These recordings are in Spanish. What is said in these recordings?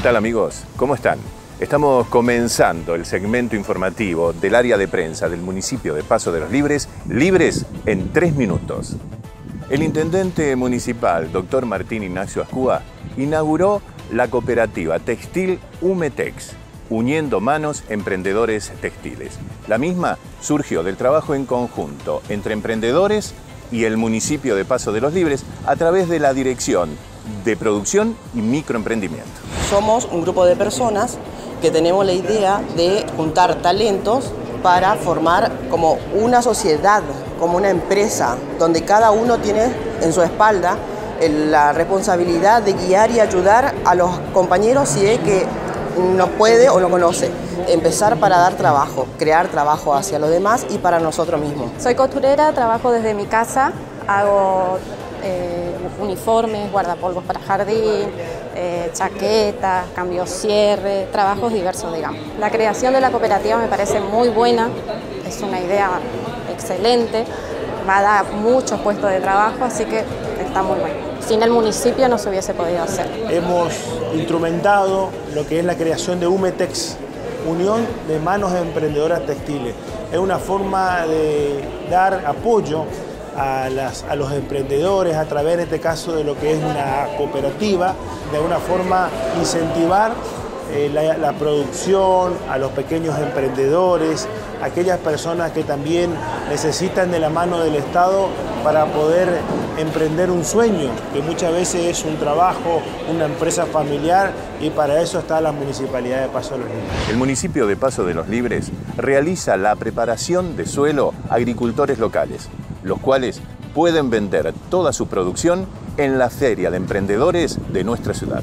tal, amigos? ¿Cómo están? Estamos comenzando el segmento informativo del área de prensa del municipio de Paso de los Libres, Libres en 3 minutos. El intendente municipal, doctor Martín Ignacio Azcúa, inauguró la cooperativa textil Humetex, uniendo manos emprendedores textiles. La misma surgió del trabajo en conjunto entre emprendedores y el municipio de Paso de los Libres a través de la Dirección de Producción y Microemprendimiento. Somos un grupo de personas que tenemos la idea de juntar talentos para formar como una sociedad, como una empresa, donde cada uno tiene en su espalda la responsabilidad de guiar y ayudar a los compañeros si es que no puede o no conoce. Empezar para dar trabajo, crear trabajo hacia los demás y para nosotros mismos. Soy costurera, trabajo desde mi casa, hago uniformes, guardapolvos para jardín, chaquetas, cambio cierre, trabajos diversos, digamos. La creación de la cooperativa me parece muy buena, es una idea excelente, va a dar muchos puestos de trabajo, así que está muy bueno. Sin el municipio no se hubiese podido hacer. Hemos instrumentado lo que es la creación de Humetex, Unión de Manos Emprendedoras Textiles. Es una forma de dar apoyo a los emprendedores a través, en este caso, de lo que es una cooperativa, de alguna forma incentivar la producción a los pequeños emprendedores, aquellas personas que también necesitan de la mano del Estado para poder emprender un sueño, que muchas veces es un trabajo, una empresa familiar, y para eso está la Municipalidad de Paso de los Libres. El municipio de Paso de los Libres realiza la preparación de suelo a agricultores locales, los cuales pueden vender toda su producción en la Feria de Emprendedores de nuestra ciudad.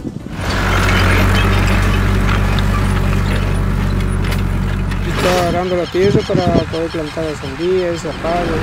Estaba agarrando la tierra para poder plantar la sandía, zapallo.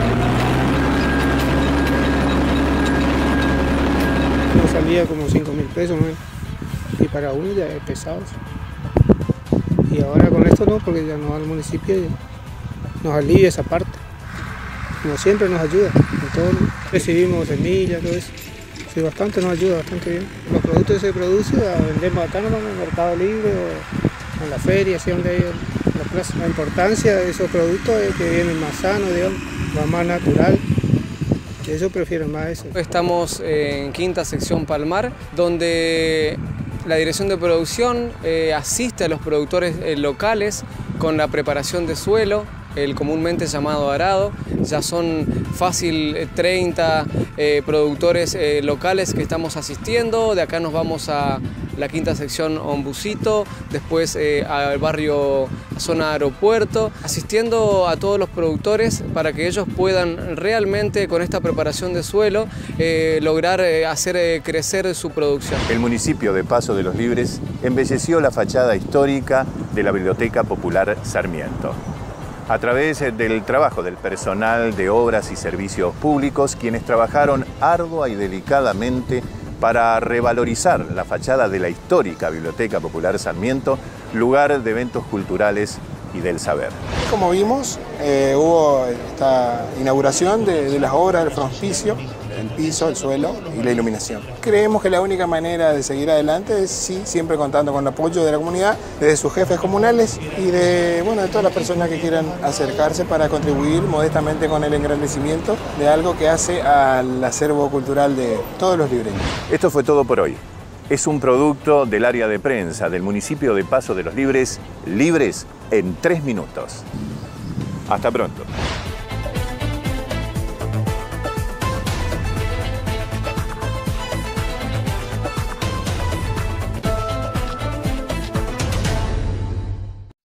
Nos salía como 5.000 pesos, ¿no? Y para uno ya es pesado. Y ahora con esto no, porque ya no al municipio nos alivia esa parte. Como siempre nos ayuda en todo. Recibimos semillas, todo eso. Sí, bastante nos ayuda, bastante bien. Los productos que se producen los vendemos acá en el Mercado Libre o en la feria, así donde hay la plaza. La importancia de esos productos es que vienen más sanos, digamos, más natural. Eso prefiero más eso. Estamos en Quinta Sección Palmar, donde la Dirección de Producción asiste a los productores locales con la preparación de suelo, el comúnmente llamado arado. Ya son fácil 30 productores locales que estamos asistiendo. De acá nos vamos a la quinta sección Ombucito, después al barrio zona aeropuerto, asistiendo a todos los productores para que ellos puedan realmente con esta preparación de suelo lograr hacer crecer su producción. El municipio de Paso de los Libres embelleció la fachada histórica de la Biblioteca Popular Sarmiento a través del trabajo del personal de obras y servicios públicos, quienes trabajaron ardua y delicadamente para revalorizar la fachada de la histórica Biblioteca Popular Sarmiento, lugar de eventos culturales y del saber. Como vimos, hubo esta inauguración de las obras del frontispicio, el piso, el suelo y la iluminación. Creemos que la única manera de seguir adelante es siempre contando con el apoyo de la comunidad, de sus jefes comunales y de todas las personas que quieran acercarse para contribuir modestamente con el engrandecimiento de algo que hace al acervo cultural de todos los libreños. Esto fue todo por hoy. Es un producto del área de prensa del municipio de Paso de los Libres, Libres en 3 minutos. Hasta pronto.